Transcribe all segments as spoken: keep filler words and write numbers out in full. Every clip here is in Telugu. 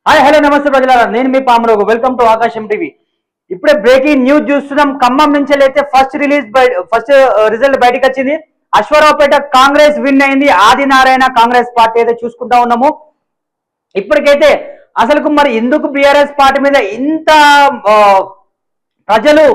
హాయ్ హలో నమస్తే ప్రజలారా, నేను మీ పామరోగు. Welcome to Aakasam TV. ఇప్పుడే బ్రేకింగ్ న్యూస్ చూస్తున్నాం. ఖమ్మం నుంచి అయితే ఫస్ట్ రిలీజ్ ఫస్ట్ రిజల్ట్ బయటకు వచ్చింది. అశ్వరావుపేట కాంగ్రెస్ విన్ అయింది. ఆదినారాయణ కాంగ్రెస్ పార్టీ అయితే చూసుకుంటా ఉన్నాము. ఇప్పటికైతే అసలు మరి ఎందుకు బీఆర్ఎస్ పార్టీ మీద ఇంత ప్రజలు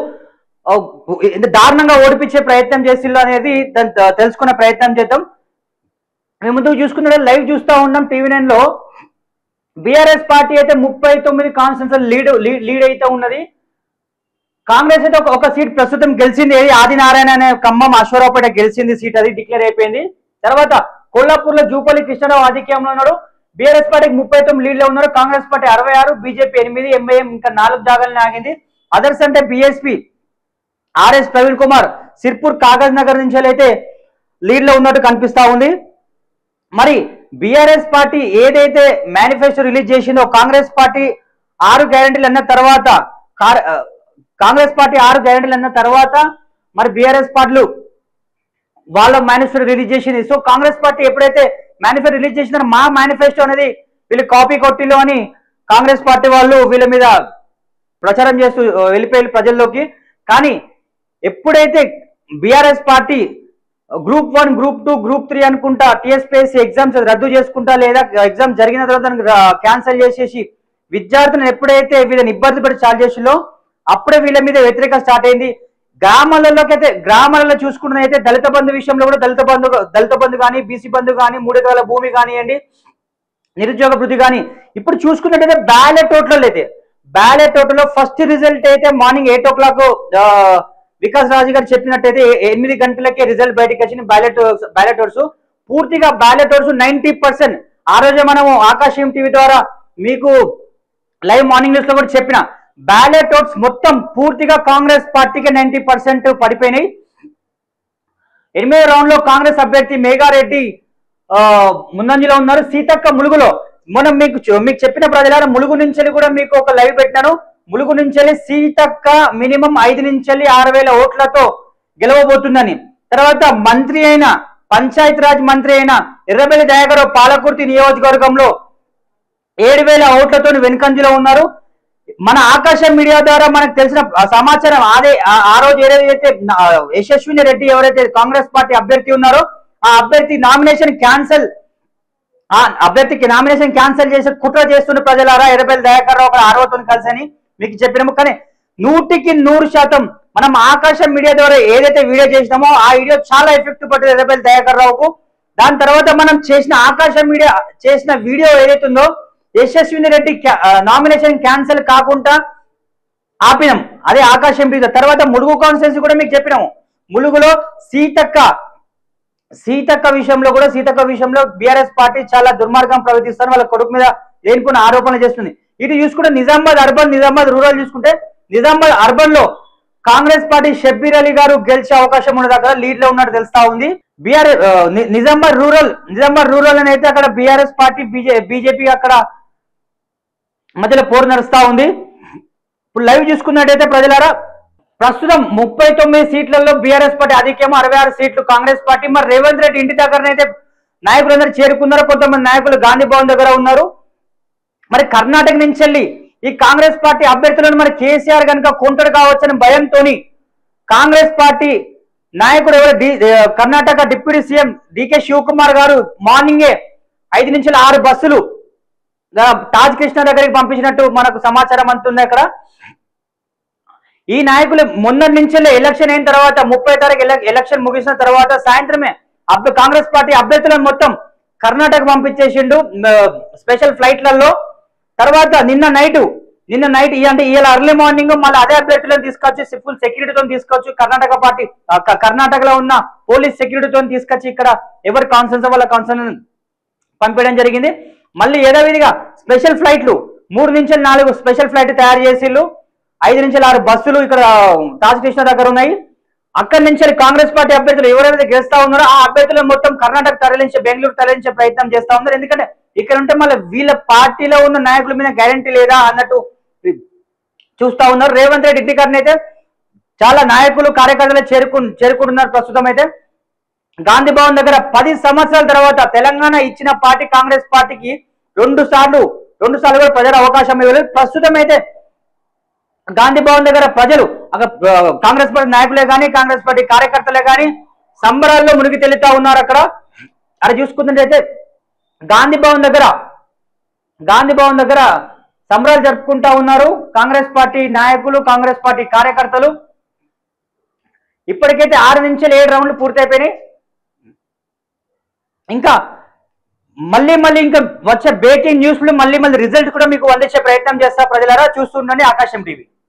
దారుణంగా ఓడిపించే ప్రయత్నం చేసిల్లు అనేది తెలుసుకునే ప్రయత్నం చేద్దాం. మేము ముందుకు చూసుకున్న లైవ్ చూస్తూ ఉన్నాం టీవీ నైన్ లో. బీఆర్ఎస్ పార్టీ అయితే ముప్పై తొమ్మిది కాన్స్టిట్యూన్సీ లీడ్ లీడ్ అయితే ఉన్నది. కాంగ్రెస్ అయితే ఒక సీట్ ప్రస్తుతం గెలిచింది. ఆదినారాయణ అనే ఖమ్మం అశ్వరావుపేట గెలిచింది సీట్, అది డిక్లేర్ అయిపోయింది. తర్వాత కొల్లాపూర్ లో జూపల్లి కృష్ణారావు ఆధిక్యంలో ఉన్నాడు. బీఆర్ఎస్ పార్టీకి ముప్పై తొమ్మిది లీడ్ లో ఉన్నారు. కాంగ్రెస్ పార్టీ అరవై ఆరు, బీజేపీ ఎనిమిది, ఎంఐఎం ఇంకా నాలుగు జాగాలను ఆగింది. అదర్స్ అంటే BSP RS Praveen Kumar Sirpur Kagaznagar నుంచి అయితే లీడ్ లో ఉన్నట్టు కనిపిస్తా ఉంది. మరి బీఆర్ఎస్ పార్టీ ఏదైతే మేనిఫెస్టో రిలీజ్ చేసిందో, కాంగ్రెస్ పార్టీ ఆరు గ్యారెంటీలు అన్న తర్వాత కాంగ్రెస్ పార్టీ ఆరు గ్యారెంటీలు అన్న తర్వాత మరి బీఆర్ఎస్ పార్టీలు వాళ్ళ మేనిఫెస్టో రిలీజ్ చేసింది. సో కాంగ్రెస్ పార్టీ ఎప్పుడైతే మేనిఫెస్టో రిలీజ్ చేసిందో, మా మేనిఫెస్టో అనేది వీళ్ళు కాపీ కొట్టిలో అని కాంగ్రెస్ పార్టీ వాళ్ళు వీళ్ళ మీద ప్రచారం చేస్తూ వెళ్ళిపోయి ప్రజల్లోకి. కానీ ఎప్పుడైతే BRS party group one, group two, group three అనుకుంటా టీఎస్పీఎస్సీ ఎగ్జామ్స్ రద్దు చేసుకుంటా, లేదా ఎగ్జామ్ జరిగిన తర్వాత క్యాన్సిల్ చేసేసి విద్యార్థులను ఎప్పుడైతే వీళ్ళని ఇబ్బంది పెట్టి స్టార్ట్ చేసిందో అప్పుడే వీళ్ళ మీద వ్యతిరేకత స్టార్ట్ అయింది. గ్రామాలలోకి అయితే గ్రామాలలో చూసుకున్నదైతే దళిత బంధు విషయంలో కూడా దళిత బంధు దళిత బంధు కానీ, బీసీ బంధు కానీ, మూడు ఎకరాల భూమి కానివ్వండి, నిరుద్యోగ వృద్ధి కానీ. ఇప్పుడు చూసుకున్నట్టయితే బ్యాలెట్ ఓట్లలో అయితే బ్యాలెట్ ఓట్లో ఫస్ట్ రిజల్ట్ అయితే morning eight o'clock Vikas Raju garu చెప్పినట్టయితే ఎనిమిది గంటలకే రిజల్ట్ బయటకు వచ్చింది. బ్యాలెట్ బ్యాలెట్ ఓట్స్ పూర్తిగా బ్యాలెట్ ఓట్స్ నైన్టీ పర్సెంట్ ఆ రోజే మనము ఆకాశం టీవీ ద్వారా మీకు లైవ్ మార్నింగ్ న్యూస్ లో కూడా చెప్పిన బ్యాలెట్ ఓట్స్ మొత్తం పూర్తిగా కాంగ్రెస్ పార్టీకి నైన్టీ పర్సెంట్ పడిపోయినాయి. ఎనిమిదో రౌండ్ లో కాంగ్రెస్ అభ్యర్థి మేఘారెడ్డి ముందంజలో ఉన్నారు. సీతక్క ములుగులో మనం మీకు మీకు చెప్పిన ప్రజల ములుగు నుంచి కూడా మీకు ఒక లైవ్ పెట్టినాను. ములుగు నుంచి సీతక్క మినిమం ఐదు నుంచి ఆరు వేల ఓట్లతో గెలవబోతుందని. తర్వాత మంత్రి అయిన పంచాయతీరాజ్ మంత్రి అయిన ఎర్రబెల్లి దయాకర్ పాలకుర్తి నియోజకవర్గంలో ఏడు వేల ఓట్లతో వెనుకంజలో ఉన్నారు. మన ఆకాశం మీడియా ద్వారా మనకు తెలిసిన సమాచారం అదే ఆ రోజు ఏదైతే యశస్విని రెడ్డి ఎవరైతే కాంగ్రెస్ పార్టీ అభ్యర్థి ఉన్నారో ఆ అభ్యర్థి నామినేషన్ క్యాన్సల్ ఆ అభ్యర్థికి నామినేషన్ క్యాన్సిల్ చేసి కుట్ర చేస్తున్న ప్రజలారా ఎర్రబెల్లి దయాకర్ రావు ఒక అరవతో కలిసి మీకు చెప్పినాము. కానీ నూటికి నూరు శాతం మనం ఆకాశం మీడియా ద్వారా ఏదైతే వీడియో చేసినామో ఆ వీడియో చాలా ఎఫెక్ట్ పడుతుంది ఎర్రబెల్లి దయాకర్ రావుకు. దాని తర్వాత మనం చేసిన ఆకాశం మీడియా చేసిన వీడియో ఏదైతే ఉందో యశస్విని రెడ్డి నామినేషన్ క్యాన్సిల్ కాకుండా ఆపినాం, అదే ఆకాశం మీడియా. తర్వాత ములుగు కాన్స్టిట్యున్సీ కూడా మీకు చెప్పినాము. ములుగులో సీతక్క సీతక్క విషయంలో కూడా సీతక్క విషయంలో బీఆర్ఎస్ పార్టీ చాలా దుర్మార్గం ప్రవర్తిస్తారు. వాళ్ళ కొడుకు మీద లేనిపోయిన ఆరోపణలు చేస్తుంది. ఇటు చూసుకుంటే నిజామాబాద్ అర్బన్, నిజామాబాద్ రూరల్ చూసుకుంటే నిజామాబాద్ అర్బన్ లో కాంగ్రెస్ పార్టీ షబ్బీర్ అలీ గారు గెలిచే అవకాశం ఉన్న దగ్గర లీడ్ లో ఉన్నట్టు తెలుస్తా ఉంది. BRS Nizamabad rural Nizamabad rural అని అయితే అక్కడ బీఆర్ఎస్ పార్టీ బీజే బీజేపీ అక్కడ మధ్యలో పోరు నడుస్తా ఉంది. ఇప్పుడు లైవ్ చూసుకున్నట్టయితే ప్రజలారా ప్రస్తుతం ముప్పై తొమ్మిది సీట్లలో బీఆర్ఎస్ పార్టీ ఆధిక్యం, అరవై ఆరు సీట్లు కాంగ్రెస్ పార్టీ. మరి రేవంత్ రెడ్డి ఇంటి దగ్గరనైతే నాయకులందరూ చేరుకున్నారు. కొంతమంది నాయకులు గాంధీ భవన్ దగ్గర ఉన్నారు. మరి కర్ణాటక నుంచి వెళ్ళి ఈ కాంగ్రెస్ పార్టీ అభ్యర్థులను మరి కేసీఆర్ కనుక కొంటాడు కావచ్చని భయంతో కాంగ్రెస్ పార్టీ నాయకుడు ఎవరు కర్ణాటక డిప్యూటీ సీఎం డికే శివకుమార్ గారు మార్నింగే ఐదు నుంచి ఆరు బస్సులు తాజ్ కృష్ణ దగ్గరికి పంపించినట్టు మనకు సమాచారం అంతుంది. అక్కడ ఈ నాయకులు మొన్నటి నుంచి ఎలక్షన్ అయిన తర్వాత ముప్పై తారీఖు ఎలక్షన్ ముగిసిన తర్వాత సాయంత్రమే కాంగ్రెస్ పార్టీ అభ్యర్థులను మొత్తం కర్ణాటక పంపించేసిండు స్పెషల్ ఫ్లైట్లలో. తర్వాత నిన్న నైట్ నిన్న నైట్ అంటే ఇవాళ అర్లీ మార్నింగ్ మళ్ళీ అదే అభ్యర్థులను తీసుకొచ్చి ఫుల్ సెక్యూరిటీతో తీసుకొచ్చి కర్ణాటక పార్టీ కర్ణాటకలో ఉన్న పోలీస్ సెక్యూరిటీతో తీసుకొచ్చి ఇక్కడ ఎవరి కాన్సర్న్స్ వాళ్ళ కాన్సర్న్ పంపించడం జరిగింది. మళ్ళీ యథావిధిగా స్పెషల్ ఫ్లైట్లు మూడు నుంచి నాలుగు స్పెషల్ ఫ్లైట్ తయారు చేసిళ్ళు. ఐదు నుంచి ఆరు బస్సులు ఇక్కడ తాజ్ కృష్ణ దగ్గర ఉన్నాయి. అక్కడి నుంచి కాంగ్రెస్ పార్టీ అభ్యర్థులు ఎవరైతే గెలుస్తా ఉన్నారో ఆ అభ్యర్థులను మొత్తం కర్ణాటక తరలించే బెంగళూరు తరలించే ప్రయత్నం చేస్తా ఉన్నారు. ఎందుకంటే ఇక్కడ ఉంటే మళ్ళీ వీళ్ళ పార్టీలో ఉన్న నాయకుల మీద గ్యారంటీ లేదా అన్నట్టు చూస్తా ఉన్నారు. రేవంత్ రెడ్డి ఇంటి కాడనైతే చాలా నాయకులు కార్యకర్తలు చేరుకు చేరుకుంటున్నారు. ప్రస్తుతం అయితే గాంధీ భవన్ దగ్గర పది సంవత్సరాల తర్వాత తెలంగాణ ఇచ్చిన పార్టీ కాంగ్రెస్ పార్టీకి రెండు సార్లు రెండు సార్లు కూడా ప్రజలు అవకాశం ఇవ్వలేదు. ప్రస్తుతం అయితే గాంధీ భవన్ దగ్గర ప్రజలు అక్కడ కాంగ్రెస్ పార్టీ నాయకులే కానీ కాంగ్రెస్ పార్టీ కార్యకర్తలే కానీ సంబరాల్లో మునిగి తేలుతా ఉన్నారు. అక్కడ అది చూసుకున్నట్టయితే గాంధీ భవన్ దగ్గర గాంధీ భవన్ దగ్గర సంబరాలు జరుపుకుంటా ఉన్నారు కాంగ్రెస్ పార్టీ నాయకులు, కాంగ్రెస్ పార్టీ కార్యకర్తలు. ఇప్పటికైతే ఆరు నుంచి ఏడు రౌండ్లు పూర్తయిపోయినాయి. ఇంకా మళ్ళీ మళ్ళీ ఇంకా వచ్చే బ్రేకింగ్ న్యూస్లు మళ్ళీ మళ్ళీ రిజల్ట్ కూడా మీకు అందించే ప్రయత్నం చేస్తా. ప్రజలారా చూస్తుండండి ఆకాశం టీవీ.